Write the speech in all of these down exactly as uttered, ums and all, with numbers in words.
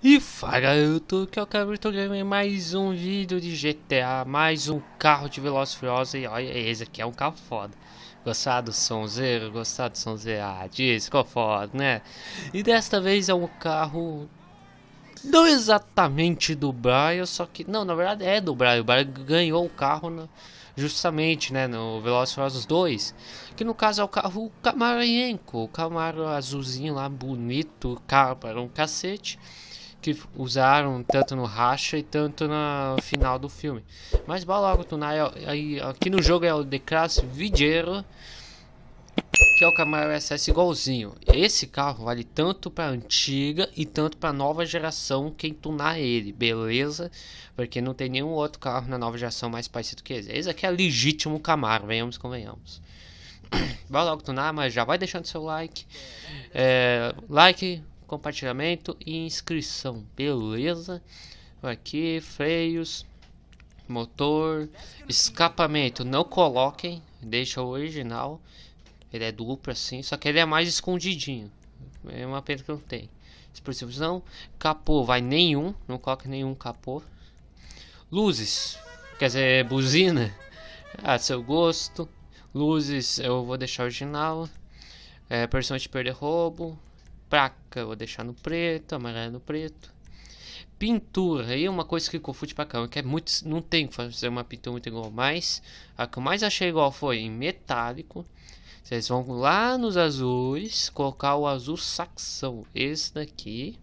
E fala YouTube, que eu quero em mais um vídeo de G T A, mais um carro de Velozes e Furiosos. E olha, esse aqui é um carro foda. Gostar do sonzeiro? Gostar do sonzeiro? Ah, diz, ficou foda, né? E desta vez é um carro não exatamente do Brian, só que... Não, na verdade é do Brian. O Brian ganhou o carro no, justamente, né, no Velozes e Furiosos dois. Que no caso é o carro Camaro Yenko, o Camaro azulzinho lá, bonito, carro para um cacete. Que usaram tanto no racha e tanto no final do filme. Mas bora logo tunar. Aí, aqui no jogo é o The Class Vigiero, que é o Camaro S S igualzinho. Esse carro vale tanto para antiga e tanto para nova geração quem tunar ele, beleza? Porque não tem nenhum outro carro na nova geração mais parecido que esse. Esse aqui é legítimo Camaro, venhamos convenhamos. Bora logo tunar, mas já vai deixando seu like. É, like, compartilhamento e inscrição, beleza? Aqui, freios, motor, escapamento, não coloquem, deixa o original. Ele é duplo assim, só que ele é mais escondidinho. É uma pena que não tem. Explosivos não, capô vai nenhum, não coloque nenhum capô. Luzes, quer dizer, buzina, a seu gosto. Luzes eu vou deixar original. É, Pressão de perder roubo. Placa eu vou deixar no preto, amarelo no preto. Pintura, aí é uma coisa que confunde pra caramba, que é muito, não tem que fazer uma pintura muito igual, mas a que eu mais achei igual foi em metálico. Vocês vão lá nos azuis, colocar o azul saxão, esse daqui.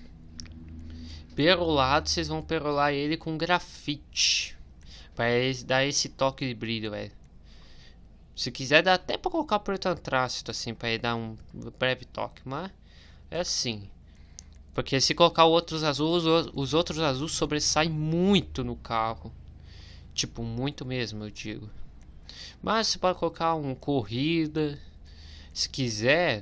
Perolado, vocês vão perolar ele com grafite, para dar esse toque de brilho, velho. Se quiser dá até pra colocar preto antrácido assim, para ele dar um breve toque, mas é assim. Porque se colocar outros azuis, os outros azuis sobressaem muito no carro. Tipo, muito mesmo, eu digo. Mas você pode colocar um corrida, se quiser,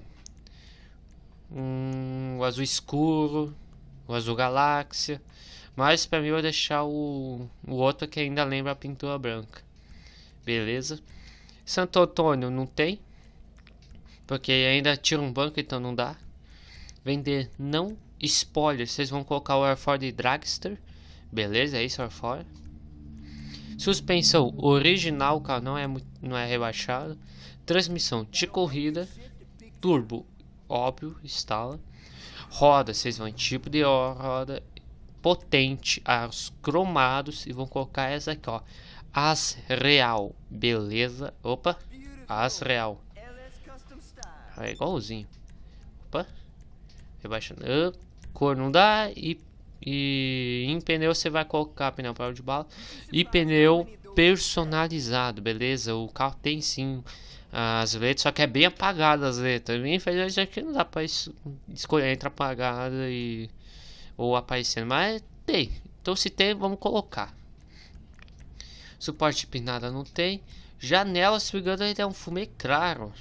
um azul escuro, o azul galáxia. Mas pra mim eu vou deixar o, o outro que ainda lembra a pintura branca. Beleza? Santo Antônio não tem, porque ainda tira um banco, então não dá. Vender não. Spoiler, vocês vão colocar o Air Ford Dragster. Beleza, é isso, Air Ford. Suspensão original, o carro não é, não é rebaixado. Transmissão de corrida. Turbo, óbvio, instala. Roda, vocês vão em tipo de roda. Potente, aros cromados. E vão colocar essa aqui, ó. As Real, beleza. Opa, As Real. É igualzinho. Opa, rebaixando. Uh, cor não dá. E, e em pneu você vai colocar pneu prova de bala. E pneu personalizado, beleza? O carro tem sim as letras, só que é bem apagada as letras. Infelizmente aqui não dá pra escolher entre apagada e ou aparecendo, mas tem. Então se tem, vamos colocar. Suporte de nada não tem. Janela, se me engano, ele é um fumê claro.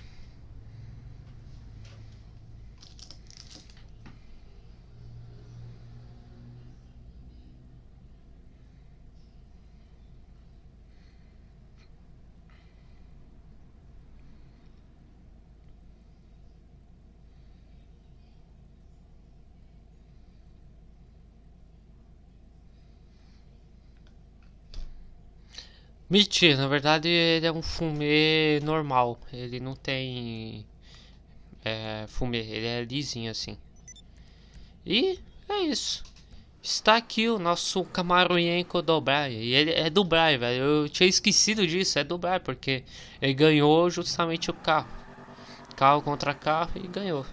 Mentira, na verdade ele é um fumê normal. Ele não tem é, fumê, ele é lisinho assim. E é isso. Está aqui o nosso Camaro Yenko do Brian. E ele é do Brian, velho. Eu tinha esquecido disso, é do Brian, porque ele ganhou justamente o carro. Carro contra carro e ganhou.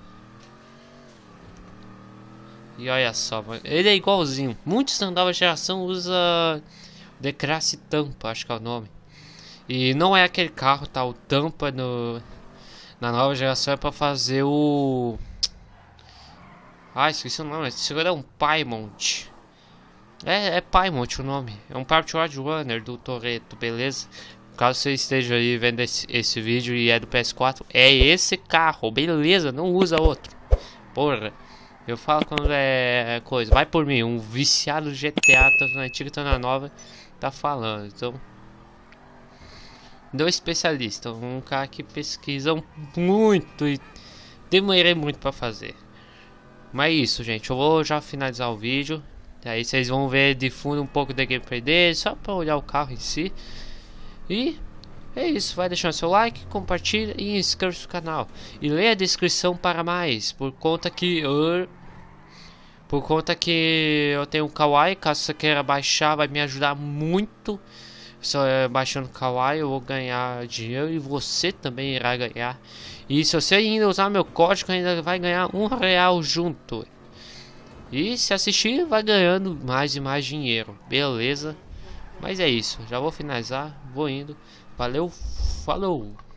E olha só, mano. Ele é igualzinho. Muitos da nova geração usa The Class Tampa, acho que é o nome. E não é aquele carro, tá? O Tampa no, na nova geração é pra fazer o... Ah, esqueci o nome. Esse é um Paimont. É, é Paimont o nome. É um Patriot Runner do Toretto, beleza? Caso você esteja aí vendo esse, esse vídeo e é do P S quatro, é esse carro, beleza? Não usa outro. Porra. Eu falo quando é coisa. Vai por mim, um viciado G T A, tanto na antiga quanto na nova, tá falando. Então, não especialista, um cara que pesquisa muito e demorei muito pra fazer. Mas é isso, gente. Eu vou já finalizar o vídeo. Aí vocês vão ver de fundo um pouco da gameplay dele, só para olhar o carro em si. E é isso, vai deixando seu like, compartilha e inscreva-se no canal. E leia a descrição para mais, por conta que uh, por conta que eu tenho um Kawaii, caso você queira baixar, vai me ajudar muito. Só é, baixando o Kawaii eu vou ganhar dinheiro e você também irá ganhar. E se você ainda usar meu código, ainda vai ganhar um real junto. E se assistir, vai ganhando mais e mais dinheiro, beleza? Mas é isso, já vou finalizar, vou indo. Valeu, falou!